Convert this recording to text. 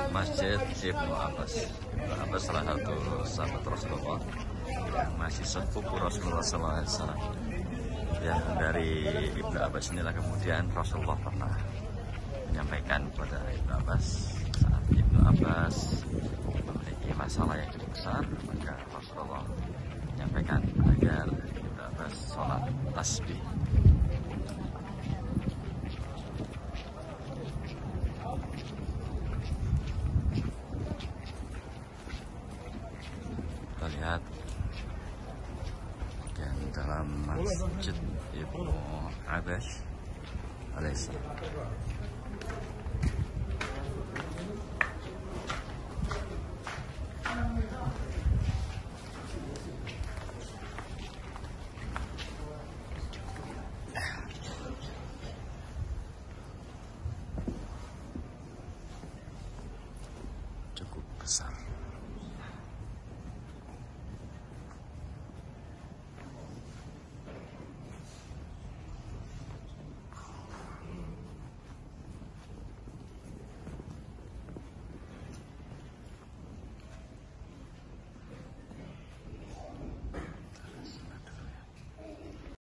Masjid Ibnu Abbas. Ibnu Abbas salah satu sahabat Rasulullah yang masih sepupu Rasulullah SAW. Yang dari Ibnu Abbas inilah kemudian Rasulullah pernah menyampaikan kepada Ibnu Abbas saat Ibnu Abbas memiliki masalah yang cukup besar, maka Rasulullah menyampaikan agar Ibnu Abbas sholat tasbih. Kita lihat bagian dalam Masjid Ibnu Abbas alaihissalam.